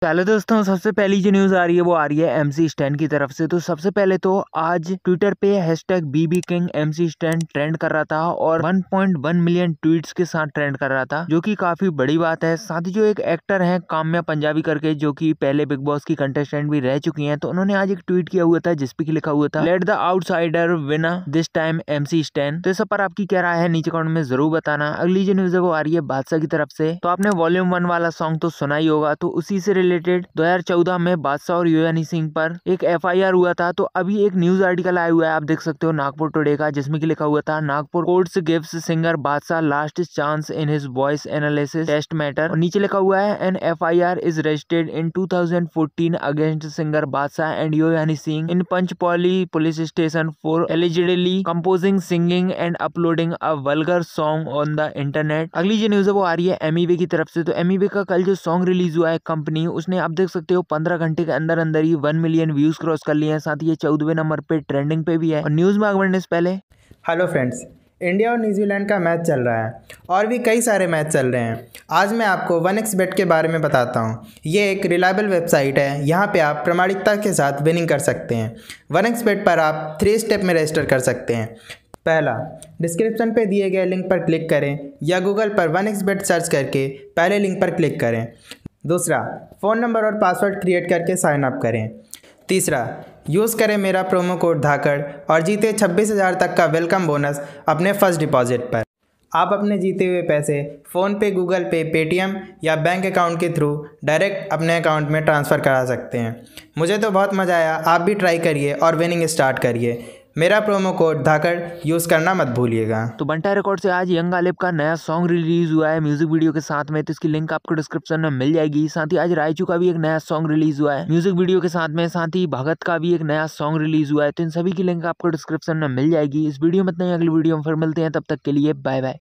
चलो दोस्तों, सबसे पहली जो न्यूज आ रही है वो आ रही है MC स्टैन की तरफ से। तो सबसे पहले तो आज ट्विटर पे hashtag BB King MC Stan trend कर रहा था और 1.1 मिलियन ट्वीट्स के साथ ट्रेंड कर रहा था, जो कि काफी बड़ी बात है। साथ ही जो एक एक्टर है काम्या पंजाबी करके, जो कि पहले बिग बॉस की कंटेस्टेंट भी रह चुकी हैं, तो उन्होंने आज एक ट्वीट किया हुआ था जिसपे लिखा हुआ था let the outsider win this time MC Stan. तो इस पर आपकी क्या राय है नीचे कमेंट में जरूर बताना। अगली जो न्यूज है वो आ रही है बादशाह की तरफ से। तो आपने वॉल्यूम 1 वाला सॉन्ग तो सुना ही होगा, तो उसी से रिलेटेड 2014 में बादशाह और योयानी सिंह पर एक FIR हुआ था। तो अभी एक न्यूज आर्टिकल आया हुआ है, आप देख सकते हो नागपुर टुडे का, जिसमें कि लिखा हुआ था Nagpur courts gives singer Badshah last chance in his voice analysis test matter. और नीचे लिखा हुआ है an FIR is registered in 2014 against singer Badshah and योयानी Singh in Panchpaoli police station for allegedly composing, singing and uploading a vulgar song on the internet. अगली जो news है वो आ रही है MEB की तरफ से। तो MEB का कल जो सॉन्ग रिलीज हुआ है कंपनी, उसने आप देख सकते हो 15 घंटे के अंदर अंदर ही 1 मिलियन व्यूज क्रॉस कर लिए हैं। साथ ही ये 14वें नंबर पे ट्रेंडिंग पे भी है। और न्यूज में आगे बढ़ने से पहले हेलो फ्रेंड्स, इंडिया और न्यूजीलैंड का मैच चल रहा है और भी कई सारे मैच चल रहे हैं। आज मैं आपको 1xBet के बारे में बताता हूँ। ये एक रिलायबल वेबसाइट है, यहाँ पे आप प्रामाणिकता के साथ विनिंग कर सकते हैं। 1xBet पर आप 3 स्टेप में रजिस्टर कर सकते हैं। पहला, डिस्क्रिप्शन पे दिए गए लिंक पर क्लिक करें या गूगल पर 1xBet सर्च करके पहले लिंक पर क्लिक करें। दूसरा, फ़ोन नंबर और पासवर्ड क्रिएट करके साइन अप करें। तीसरा, यूज़ करें मेरा प्रोमो कोड धाकड़ और जीते 26,000 तक का वेलकम बोनस अपने फर्स्ट डिपॉजिट पर। आप अपने जीते हुए पैसे फ़ोनपे, गूगल पे, पेटीएम या बैंक अकाउंट के थ्रू डायरेक्ट अपने अकाउंट में ट्रांसफ़र करा सकते हैं। मुझे तो बहुत मज़ा आया, आप भी ट्राई करिए और विनिंग स्टार्ट करिए। मेरा प्रोमो कोड धाकड़ यूज़ करना मत भूलिएगा। तो बंटा रिकॉर्ड से आज यंग गालिब का नया सॉन्ग रिलीज हुआ है म्यूजिक वीडियो के साथ में, तो इसकी लिंक आपको डिस्क्रिप्शन में मिल जाएगी। साथ ही आज रायचू का भी एक नया सॉन्ग रिलीज हुआ है म्यूजिक वीडियो के साथ में। साथ ही भगत का भी एक नया सॉन्ग रिलीज हुआ है, तो इन सभी की लिंक आपको डिस्क्रिप्शन में मिल जाएगी। इस वीडियो में इतना ही, अगली वीडियो में फिर मिलते हैं, तब तक के लिए बाय बाय।